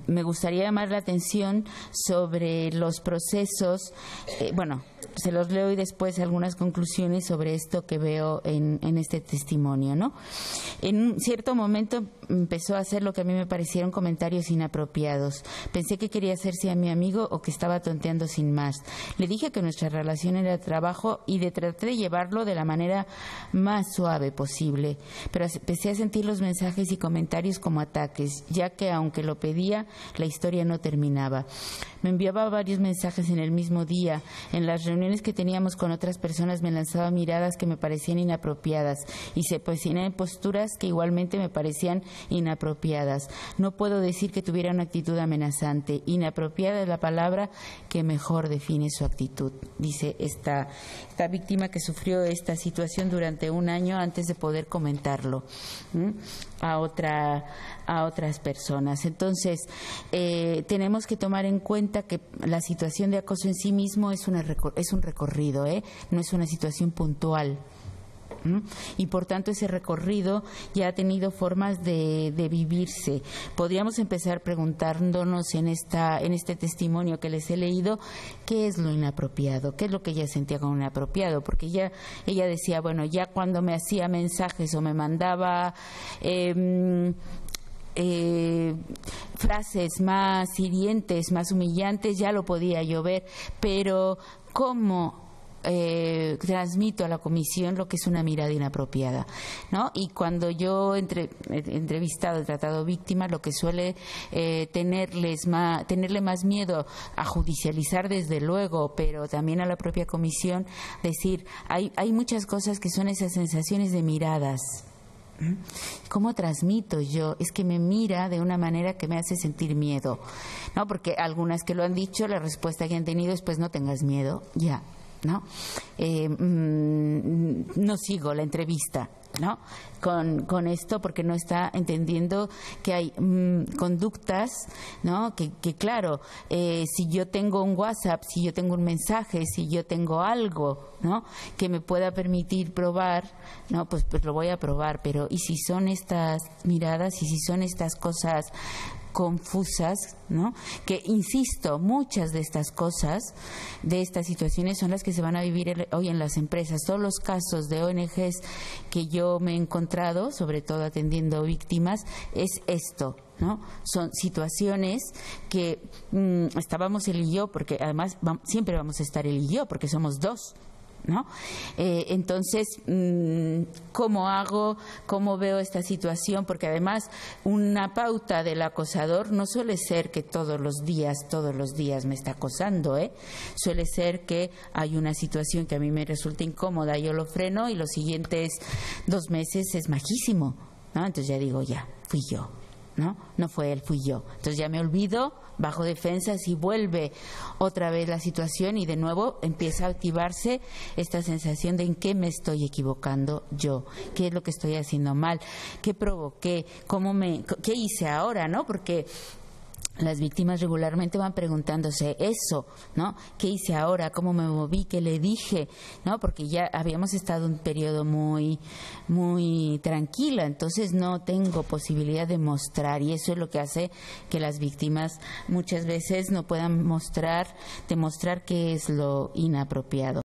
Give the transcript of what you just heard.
me gustaría llamar la atención sobre los procesos, se los leo y después algunas conclusiones sobre esto que veo en este testimonio, ¿no? En un cierto momento empezó a hacer lo que a mí me parecieron comentarios inapropiados. Pensé que quería hacerse a mi amigo o que estaba tonteando sin más. Le dije que nuestra relación era de trabajo y traté de llevarlo de la manera más suave posible, pero empecé a sentir los mensajes y comentarios como ataques, ya que aunque lo pedía, la historia no terminaba. Me enviaba varios mensajes en el mismo día. En las reuniones que teníamos con otras personas me lanzaba miradas que me parecían inapropiadas y se posicionaba en posturas que igualmente me parecían inapropiadas. No puedo decir que tuviera una actitud amenazante. Inapropiada es la palabra que mejor define su actitud, dice esta víctima que sufrió esta situación durante un año antes de poder comentarlo a otras personas. Entonces, tenemos que tomar en cuenta que la situación de acoso en sí mismo es un recorrido, no es una situación puntual. Y por tanto ese recorrido ya ha tenido formas de vivirse. Podríamos empezar preguntándonos en este testimonio que les he leído, ¿qué es lo inapropiado? ¿Qué es lo que ella sentía como inapropiado? Porque ella decía, bueno, ya cuando me hacía mensajes o me mandaba frases más hirientes, más humillantes, ya lo podía yo ver, pero ¿cómo transmito a la comisión lo que es una mirada inapropiada, ¿no? Y cuando yo he entrevistado, he tratado víctimas, lo que suele tenerle más miedo a judicializar, desde luego, pero también a la propia comisión, decir, hay muchas cosas que son esas sensaciones de miradas. ¿Cómo transmito yo? Es que me mira de una manera que me hace sentir miedo, ¿no? Porque algunas que lo han dicho, la respuesta que han tenido es, pues no tengas miedo, ya, ¿no? No sigo la entrevista, ¿no? Con esto, porque no está entendiendo que hay conductas, ¿no? Que claro, si yo tengo un WhatsApp, si yo tengo un mensaje, si yo tengo algo, ¿no?, que me pueda permitir probar, ¿no?, pues lo voy a probar, pero ¿y si son estas miradas y si son estas cosas confusas, ¿no? Que, insisto, muchas de estas cosas, de estas situaciones, son las que se van a vivir hoy en las empresas. Todos los casos de ONGs que yo me he encontrado, sobre todo atendiendo víctimas, es esto, ¿no? Son situaciones que estábamos él y yo, porque además siempre vamos a estar él y yo, porque somos dos, ¿no? Entonces, ¿cómo hago? ¿Cómo veo esta situación? Porque además una pauta del acosador no suele ser que todos los días me está acosando, suele ser que hay una situación que a mí me resulta incómoda, yo lo freno y los siguientes 2 meses es majísimo, ¿no? Entonces ya digo, ya, fui yo, ¿no? No fue él, fui yo. Entonces ya me olvido, bajo defensas y vuelve otra vez la situación y de nuevo empieza a activarse esta sensación de en qué me estoy equivocando yo, qué es lo que estoy haciendo mal, qué provoqué, qué hice ahora, ¿no? Porque las víctimas regularmente van preguntándose eso, ¿no? ¿Qué hice ahora? ¿Cómo me moví? ¿Qué le dije? ¿No? Porque ya habíamos estado un periodo muy, muy tranquila, entonces no tengo posibilidad de mostrar, y eso es lo que hace que las víctimas muchas veces no puedan demostrar qué es lo inapropiado.